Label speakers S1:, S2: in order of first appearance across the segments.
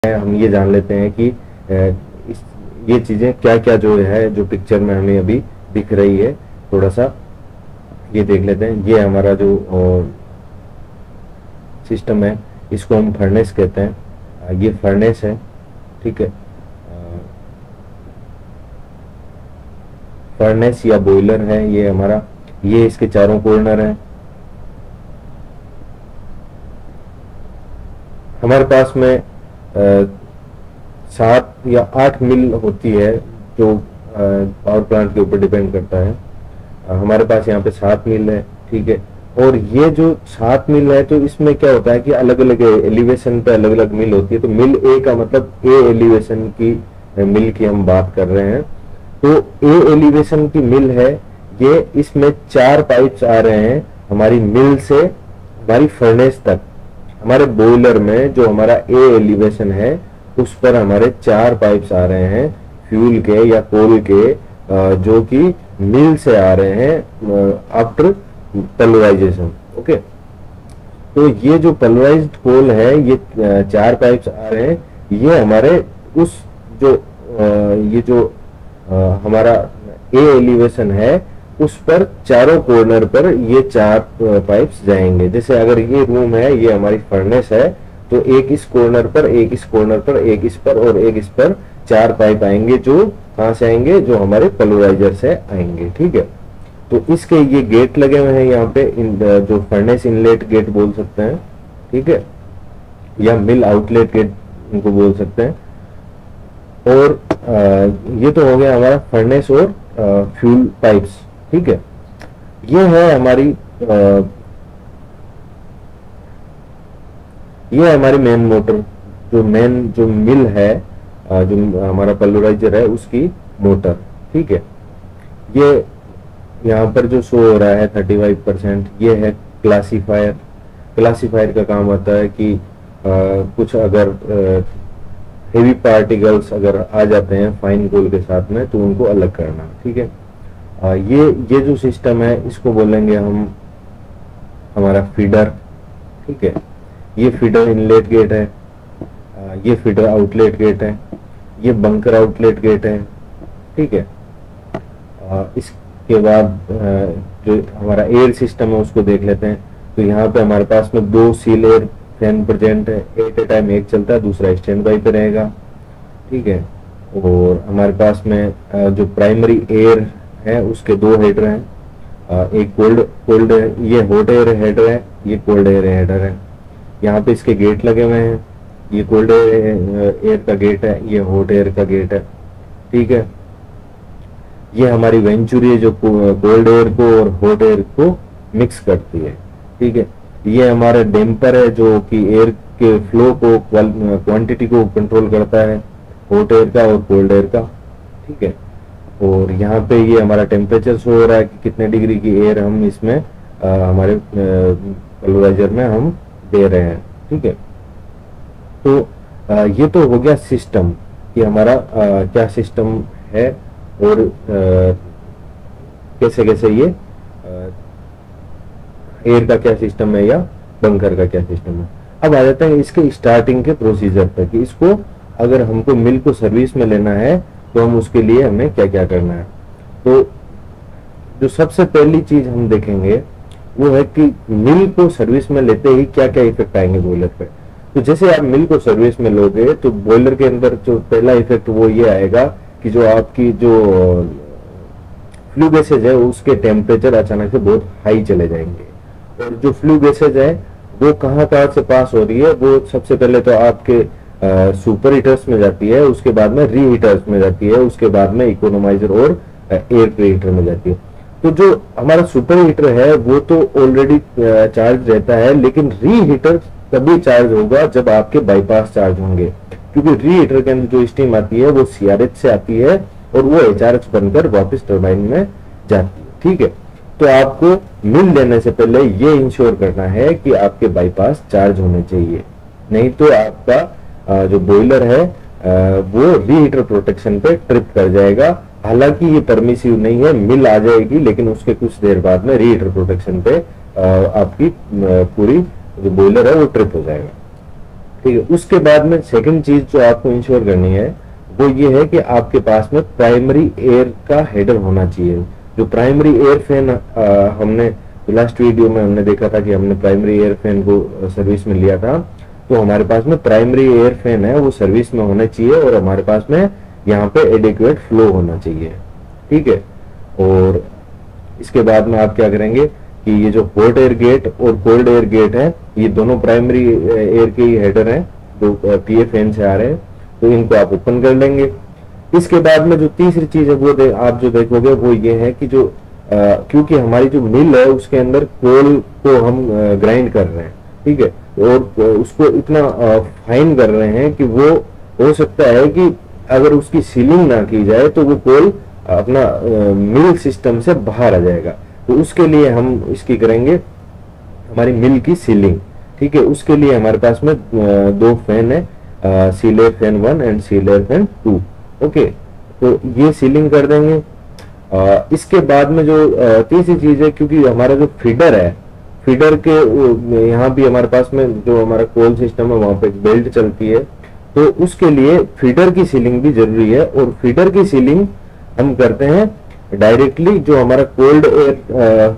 S1: हम ये जान लेते हैं कि इस ये चीज़ें क्या क्या जो है, जो पिक्चर में हमें अभी दिख रही है, थोड़ा सा ये देख लेते हैं। ये हमारा जो सिस्टम है, इसको हम फर्नेस कहते हैं। ये फर्नेस है, ठीक है। फर्नेस या बॉयलर है ये हमारा। ये इसके चारों कॉर्नर हैं। हमारे पास में 7 या 8 मिल होती है, जो पावर प्लांट के ऊपर डिपेंड करता है। हमारे पास यहाँ पे 7 मिल है, ठीक है। और ये जो 7 मिल है, तो इसमें क्या होता है कि अलग अलग एलिवेशन पे अलग अलग मिल होती है। तो मिल ए का मतलब ए एलिवेशन की मिल की हम बात कर रहे हैं। तो ए एलिवेशन की मिल है ये, इसमें 4 पाइप्स आ रहे हैं हमारी मिल से हमारी फर्नेस तक। हमारे बॉयलर में जो हमारा ए एलिवेशन है, उस पर हमारे 4 पाइप्स आ रहे हैं फ्यूल के या कोल के, जो कि मिल से आ रहे हैं आफ्टर पल्वराइजेशन। ओके, तो ये जो पल्वराइज्ड कोल है, ये 4 पाइप्स आ रहे हैं। ये हमारे उस जो ये जो हमारा ए एलिवेशन है, उस पर चारों कॉर्नर पर ये 4 पाइप्स जाएंगे। जैसे अगर ये रूम है, ये हमारी फर्नेस है, तो एक इस कॉर्नर पर, एक इस कॉर्नर पर, एक इस पर और एक इस पर 4 पाइप आएंगे, जो कहां से आएंगे, जो हमारे पल्वराइजर से आएंगे, ठीक है। तो इसके ये गेट लगे हुए हैं यहाँ पे, जो फर्नेस इनलेट गेट बोल सकते हैं, ठीक है, या मिल आउटलेट गेट इनको बोल सकते हैं। और ये तो हो गया हमारा फर्नेस और फ्यूल पाइप्स, ठीक है। ये है हमारी ये हमारी मेन मोटर, जो मिल है, जो हमारा पल्वराइजर है, उसकी मोटर, ठीक है। ये यहाँ पर जो शो हो रहा है 35%, ये है क्लासीफायर। क्लासीफायर का काम होता है कि कुछ अगर हेवी पार्टिकल्स अगर आ जाते हैं फाइन कोल के साथ में, तो उनको अलग करना, ठीक है। ये जो सिस्टम है, इसको बोलेंगे हम हमारा फीडर, ठीक है। ये फीडर इनलेट गेट है, ये फीडर आउटलेट गेट है, ये बंकर आउटलेट गेट है, ठीक है। इसके बाद जो हमारा एयर सिस्टम है, उसको देख लेते हैं। तो यहाँ पे हमारे पास में 2 सील एयर फैन प्रेजेंट है। एट ए टाइम एक चलता है, दूसरा स्टैंड बाई पे रहेगा, ठीक है। और हमारे पास में जो प्राइमरी एयर है, उसके 2 हेडर हैं। एक कोल्ड ये हॉट एयर हेडर है, ये कोल्ड एयर हेडर है। यहाँ पे इसके गेट लगे हुए हैं। ये कोल्ड एयर का गेट है, ये हॉट एयर का गेट है, ठीक है। ये हमारी वेंचुरी है, जो कोल्ड एयर को और हॉट एयर को मिक्स करती है, ठीक है। ये हमारा डैम्पर है, जो कि एयर के फ्लो को, क्वांटिटी को कंट्रोल करता है, हॉट एयर का और कोल्ड एयर का, ठीक है। और यहाँ पे ये हमारा टेम्परेचर शो हो रहा है कि कितने डिग्री की एयर हम इसमें हमारे पल्वराइजर में हम दे रहे हैं, ठीक है। तो ये तो हो गया सिस्टम कि हमारा क्या सिस्टम है, और कैसे कैसे ये एयर का क्या सिस्टम है या बंकर का क्या सिस्टम है। अब आ जाते हैं इसके स्टार्टिंग के प्रोसीजर पर कि इसको अगर हमको मिल को सर्विस में लेना है, तो हम उसके लिए हमें क्या क्या करना है। तो जो सबसे पहली चीज हम देखेंगे, वो है कि मिल को सर्विस में लेते ही क्या क्या इफेक्ट आएंगे बॉयलर पे। तो जैसे आप मिल को सर्विस में लोगे, तो बॉयलर के अंदर जो पहला इफेक्ट वो ये आएगा कि जो आपकी जो फ्लू गैसेज है, उसके टेम्परेचर अचानक से बहुत हाई चले जाएंगे। और जो फ्लू गैसेज है, वो कहाँ से पास हो रही है, वो सबसे पहले तो आपके सुपर हीटर्स में जाती है, उसके बाद में री हीटर्स में जाती है, उसके बाद में इकोनोमाइजर और एयर प्रीहीटर में जाती है। तो जो हमारा सुपर हीटर है, वो तो ऑलरेडी चार्ज रहता है, लेकिन री हीटर तभी चार्ज होगा जब आपके बाईपास चार्ज होंगे, क्योंकि री हीटर के अंदर जो स्टीम आती है, वो सीआरएच से आती है और वो एचआरएच बनकर वापस टरबाइन में जाती है, ठीक है। तो आपको मिल लेने से पहले ये इंश्योर करना है कि आपके बाईपास चार्ज होने चाहिए, नहीं तो आपका जो बॉयलर है वो रीहीटर प्रोटेक्शन पे ट्रिप कर जाएगा। हालांकि ये परमिसिव नहीं है, मिल आ जाएगी, लेकिन उसके कुछ देर बाद में रीहीटर प्रोटेक्शन पे आपकी पूरी जो बॉयलर है वो ट्रिप हो जाएगा, ठीक है। उसके बाद में सेकंड चीज जो आपको इंश्योर करनी है वो ये है कि आपके पास में प्राइमरी एयर का हेडर होना चाहिए। जो प्राइमरी एयर फैन हमने लास्ट वीडियो में हमने देखा था कि हमने प्राइमरी एयर फैन को सर्विस में लिया था, तो हमारे पास में प्राइमरी एयर फैन है वो सर्विस में होना चाहिए और हमारे पास में यहाँ पे एडिक्वेट फ्लो होना चाहिए, ठीक है। और इसके बाद में आप क्या करेंगे कि ये जो हॉट एयर गेट और कोल्ड एयर गेट है ये दोनों प्राइमरी एयर के ही हेडर हैं जो पीए फैन से आ रहे हैं, तो इनको आप ओपन कर लेंगे। इसके बाद में जो तीसरी चीज है वो आप जो देखोगे वो ये है कि जो क्योंकि हमारी जो मिल है उसके अंदर कोल को हम ग्राइंड कर रहे हैं, ठीक है, और उसको इतना फाइन कर रहे हैं कि वो हो सकता है कि अगर उसकी सीलिंग ना की जाए तो वो कोल अपना मिल सिस्टम से बाहर आ जाएगा। तो उसके लिए हम इसकी करेंगे हमारी मिल की सीलिंग, ठीक है। उसके लिए हमारे पास में दो फैन है, seal air fan 1 and seal air fan 2, okay. तो ये सीलिंग कर देंगे। इसके बाद में जो तीसरी चीज है, क्योंकि हमारा जो फीडर है, फीडर के यहाँ भी हमारे पास में जो हमारा कोल सिस्टम है वहां पे एक बेल्ट चलती है, तो उसके लिए फीडर की सीलिंग भी जरूरी है। और फीडर की सीलिंग हम करते हैं डायरेक्टली जो हमारा कोल्ड एयर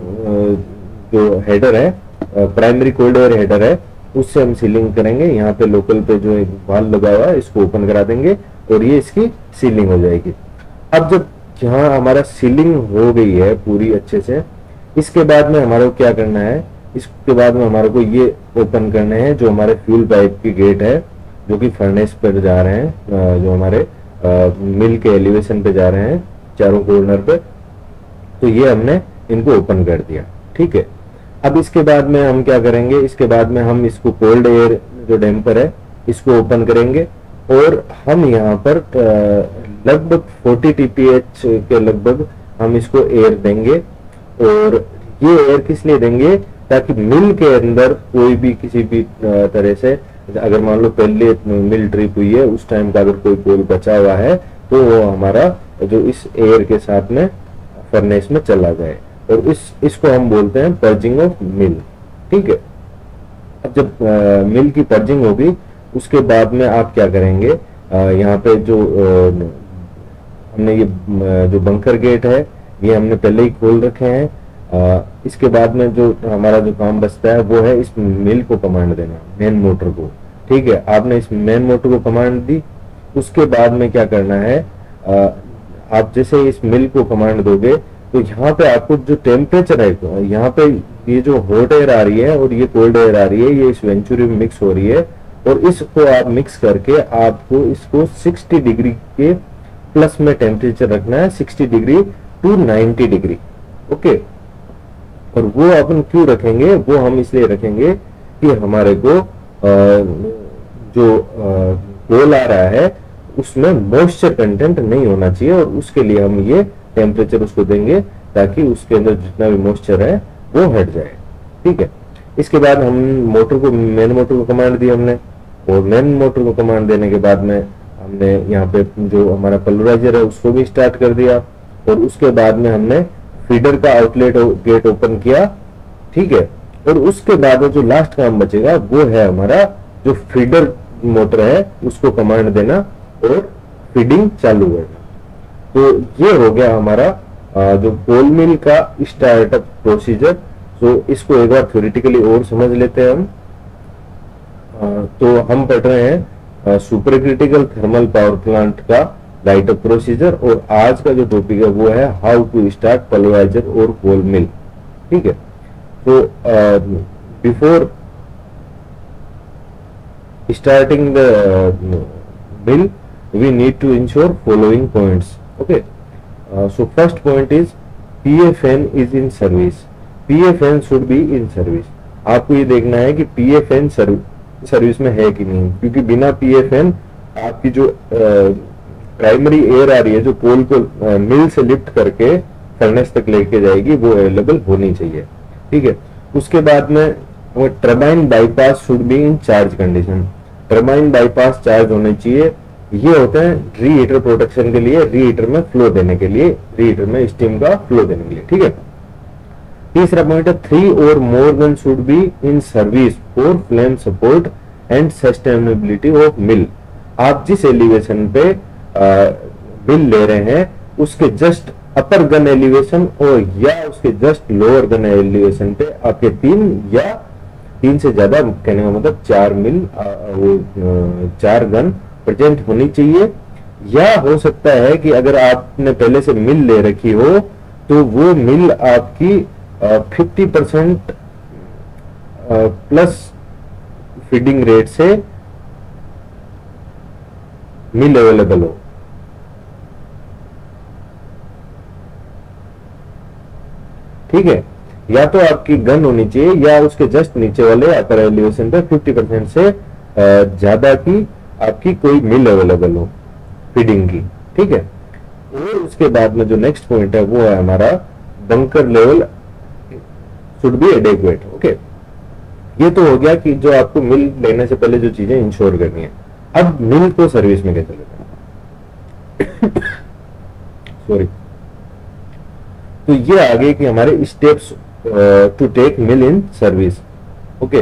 S1: जो हेडर है, प्राइमरी कोल्ड एयर हेडर है, उससे हम सीलिंग करेंगे। यहाँ पे लोकल पे जो एक वाल लगा हुआ है इसको ओपन करा देंगे और ये इसकी सीलिंग हो जाएगी। अब जब यहाँ हमारा सीलिंग हो गई है पूरी अच्छे से, इसके बाद में हमारे को क्या करना है, इसके बाद में हमारे को ये ओपन करने हैं जो हमारे फ्यूल पाइप की गेट है जो कि फर्नेस पर जा रहे हैं, जो हमारे मिल के एलिवेशन पे जा रहे हैं चारों कॉर्नर पे। तो ये हमने इनको ओपन कर दिया, ठीक है। अब इसके बाद में हम क्या करेंगे, इसके बाद में हम इसको कोल्ड एयर जो डैम्पर है इसको ओपन करेंगे और हम यहाँ पर लगभग 40 TPH के लगभग हम इसको एयर देंगे। और ये एयर किस लिए देंगे, ताकि मिल के अंदर कोई भी किसी भी तरह से, अगर मान लो पहले मिल ट्रिप हुई है उस टाइम का अगर कोई कोल बचा हुआ है तो वो हमारा जो इस एयर के साथ में फर्नेस में चला जाए, और इसको हम बोलते हैं पर्जिंग ऑफ मिल, ठीक है। अब जब मिल की पर्जिंग होगी उसके बाद में आप क्या करेंगे, यहाँ पे जो हमने ये जो बंकर गेट है ये हमने पहले ही खोल रखे हैं। इसके बाद में जो हमारा जो काम बचता है वो है इस मिल को कमांड देना, मेन मोटर को, ठीक है। आपने इस मेन मोटर को कमांड दी, उसके बाद में क्या करना है, आप जैसे इस मिल को कमांड दोगे तो यहाँ पे आपको जो टेम्परेचर है, यहाँ पे ये जो हॉट एयर आ रही है और ये कोल्ड एयर आ रही है, ये इस वेंचुरी में मिक्स हो रही है, और इसको आप मिक्स करके आपको इसको 60 डिग्री के प्लस में टेम्परेचर रखना है, 60 डिग्री टू 90 डिग्री, ओके। और वो अपन क्यों रखेंगे, वो हम इसलिए रखेंगे कि हमारे को जो कोल आ रहा है उसमें मॉइस्चर कंटेंट नहीं होना चाहिए, और उसके लिए हम ये टेम्परेचर उसको देंगे ताकि उसके अंदर जितना भी मॉइस्चर है वो हट जाए, ठीक है। इसके बाद हम मोटर को, मेन मोटर को कमांड दी हमने, और मेन मोटर को कमांड देने के बाद में हमने यहाँ पे जो हमारा पल्वराइजर है उसको भी स्टार्ट कर दिया, और उसके बाद में हमने फीडर का आउटलेट गेट ओपन किया, ठीक है। और उसके बाद में जो लास्ट काम बचेगा वो है हमारा जो फीडर मोटर है उसको कमांड देना और फीडिंग चालू करना। तो ये हो गया हमारा जो कोल मिल का स्टार्टअप प्रोसीजर। तो इसको एक बार थ्योरेटिकली और समझ लेते हैं हम। तो हम पढ़ रहे हैं super critical thermal power plant का लाइट अप प्रोसीजर, और आज का जो टॉपिक है वो है हाउ टू स्टार्ट पल्वराइजर और कोल मिल, ठीक है। तो before starting the mill we need to ensure following points, okay. So first point is PFN is in service. PFN should be in service. आपको ये देखना है कि PFN सर्विस में है कि नहीं, क्योंकि बिना PFN आपकी जो प्राइमरी एयर आ रही है जो कोल को मिल से लिफ्ट करके फर्नेस तक लेके जाएगी वो अवेलेबल होनी चाहिए, ठीक है। उसके बाद में वो turbine bypass should be in charge condition. Turbine bypass charge होने चाहिए। ये होते हैं रीहीटर प्रोटेक्शन के लिए, रीहीटर में फ्लो देने के लिए, रीहीटर में स्टीम का फ्लो देने के लिए, ठीक है। तीसरा पॉइंट है 3 और more than should be in service for flame support and sustainability of mill. आप जिस एलिवेशन पे मिल ले रहे हैं उसके जस्ट अपर गन एलिवेशन और या उसके जस्ट लोअर गन एलिवेशन पे आपके 3 से ज्यादा, कहने का मतलब 4 मिल, वो 4 गन प्रेजेंट होनी चाहिए। या हो सकता है कि अगर आपने पहले से मिल ले रखी हो तो वो मिल आपकी 50% प्लस फीडिंग रेट से मिल अवेलेबल हो। ठीक है, या तो आपकी गन होनी चाहिए या उसके जस्ट नीचे वाले अपर एलिवेशन पे 50% से ज्यादा की आपकी कोई मिल अवेलेबल हो फीडिंग की। ठीक है, और उसके बाद में जो नेक्स्ट पॉइंट है वो है हमारा bunker level should be adequate. Okay, ये तो हो गया कि जो आपको मिल लेने से पहले जो चीजें इंश्योर करनी है। अब मिल को सर्विस में कैसे लेते हैं सॉरी, तो ये आगे कि हमारे steps to take mill in service. Okay,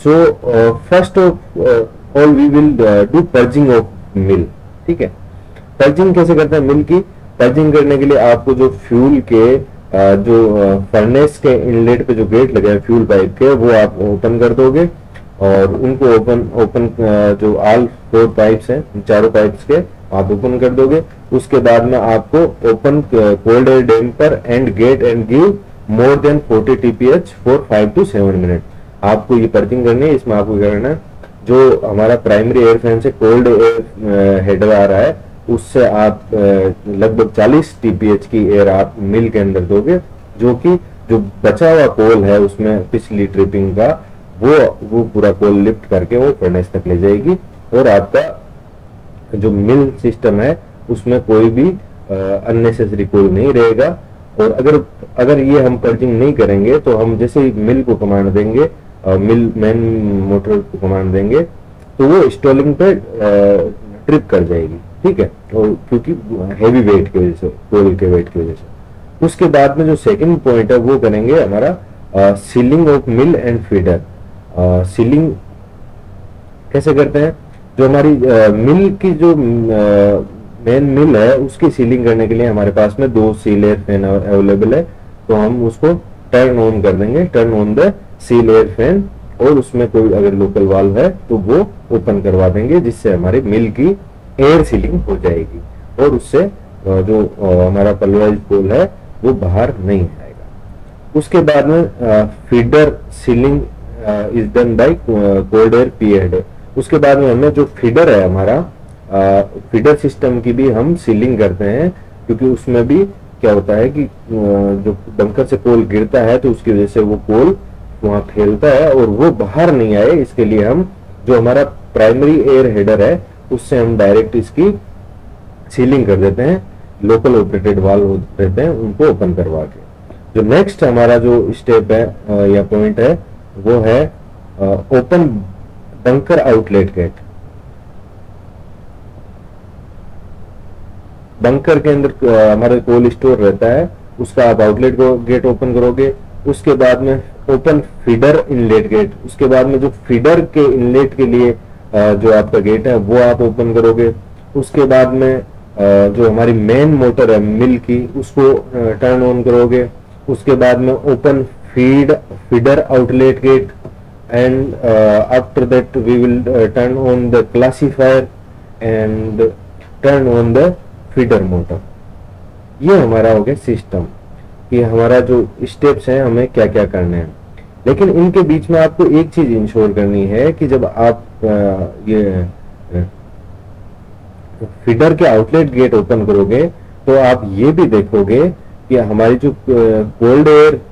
S1: so first of all we will do purging of mill. ठीक है, पर्जिंग कैसे करते हैं मिल की? पर्जिंग करने के लिए आपको जो फ्यूल के जो फर्नेस के इनलेट पे जो गेट लगे हैं फ्यूल पाइप के, वो आप ओपन कर दोगे और उनको ओपन जो ऑल 4 पाइप्स हैं, चारों पाइप्स के आप ओपन कर दोगे। उसके बाद में आपको open cold air damper and gate and give more than 40 TPH for 5 to 7 minute. आपको ये पर्जिंग करनी है। इसमें आपको क्या करना है, जो हमारा प्राइमरी एयर फैन से कोल्ड एयर हेडर आ रहा है उससे आप लगभग 40 TPH की एयर आप मिल के अंदर दोगे, जो कि जो बचा हुआ कोल है उसमें पिछली ट्रिपिंग का वो पूरा कोल लिफ्ट करके वो फर्नेस तक ले जाएगी और आपका जो मिल सिस्टम है उसमें कोई भी अननेसेसरी कोल नहीं रहेगा। और अगर ये हम पर्जिंग नहीं करेंगे तो हम जैसे ही मिल को कमांड देंगे, मिल मैन मोटर को कमांड देंगे तो वो स्टॉलिंग पे ट्रिप कर जाएगी। ठीक है, और क्योंकि हैवी वेट की वजह से, कोल के वेट की वजह से। उसके बाद में जो सेकंड पॉइंट है वो करेंगे हमारा sealing off mill and feeder. Sealing कैसे करते हैं? जो हमारी मिल की जो मेन मिल है उसकी सीलिंग करने के लिए हमारे पास में 2 सील एयर फैन अवेलेबल है, तो हम उसको टर्न ऑन कर देंगे, turn on the seal air fan, और उसमें कोई अगर लोकल वाल्व है तो वो ओपन करवा देंगे, जिससे हमारी मिल की एयर सीलिंग हो जाएगी और उससे जो हमारा पल्वराइज्ड कोल है वो बाहर नहीं आएगा। उसके बाद में feeder sealing is done by cold air पीएड। उसके बाद में हमें जो फीडर है हमारा, फीडर सिस्टम की भी हम सीलिंग करते हैं, क्योंकि उसमें भी क्या होता है कि जो बंकर से कोल गिरता है तो उसकी वजह से वो कोल वहां फैलता है और वो बाहर नहीं आए, इसके लिए हम जो हमारा प्राइमरी एयर हेडर है उससे हम डायरेक्ट इसकी सीलिंग कर देते हैं। लोकल ऑपरेटेड वाल्व रहते हैं उनको ओपन करवा के। जो नेक्स्ट हमारा जो स्टेप है या पॉइंट है वो है open bunker outlet gate. Bunker के अंदर हमारा कोल स्टोर रहता है, उसका आप आउटलेट को गेट ओपन करोगे। उसके बाद में ओपन फीडर इनलेट गेट, उसके बाद में जो फीडर के इनलेट के लिए जो आपका गेट है वो आप ओपन करोगे। उसके बाद में जो हमारी मेन मोटर है मिल की उसको टर्न ऑन करोगे। उसके बाद में open feeder outlet gate and after that we will turn on the classifier and turn on the feeder motor. ये हमारा हो गया सिस्टम कि हमारा जो स्टेप्स हैं हमें क्या क्या करने हैं। लेकिन इनके बीच में आपको एक चीज इंश्योर करनी है कि जब आप ये फीडर के आउटलेट गेट ओपन करोगे तो आप ये भी देखोगे कि हमारी जो कोल्ड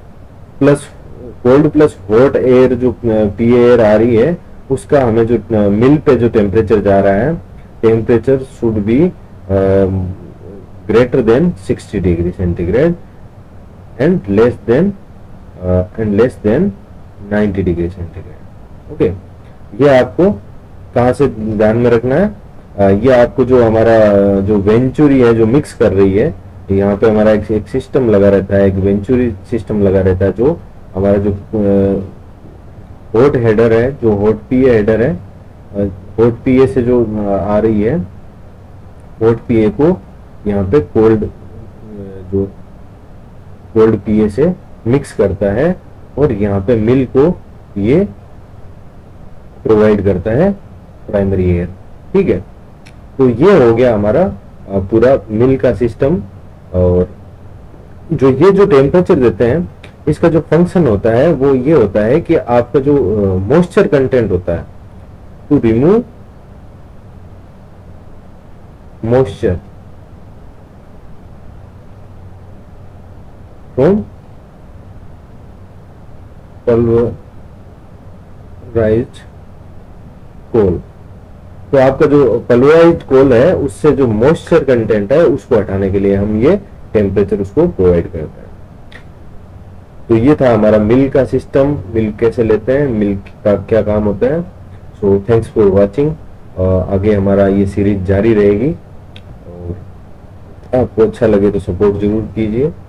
S1: प्लस हॉट एयर जो पी एयर आ रही है उसका हमें जो मिल पे जो टेम्परेचर जा रहा है, temperature should be greater than 60 degree centigrade and less than 90 degree centigrade. Okay, ये आपको कहाँ से ध्यान में रखना है? ये आपको जो हमारा जो वेंचुरी है जो मिक्स कर रही है, यहाँ पे हमारा एक सिस्टम लगा रहता है, एक वेंचुरी सिस्टम लगा रहता है, जो हमारा जो हॉट हेडर है, जो हॉट पी हेडर है, हॉट पीए से जो आ रही है, हॉट पीए को यहाँ पे जो कोल्ड पीए से मिक्स करता है और यहाँ पे मिल को ये प्रोवाइड करता है प्राइमरी एयर। ठीक है, तो ये हो गया हमारा पूरा मिल का सिस्टम। और ये जो टेम्परेचर देते हैं, इसका जो फंक्शन होता है वो ये होता है कि आपका जो मॉइस्चर कंटेंट होता है, to remove moisture from pulverised coal. तो आपका जो पल्वराइज्ड कोल है उससे जो मॉइस्चर कंटेंट है उसको हटाने के लिए हम ये टेम्परेचर उसको प्रोवाइड करते हैं। तो ये था हमारा मिल का सिस्टम, मिल कैसे लेते हैं, मिल का क्या काम होता है। So thanks for watching. आगे हमारा ये सीरीज जारी रहेगी और आपको अच्छा लगे तो सपोर्ट जरूर कीजिए।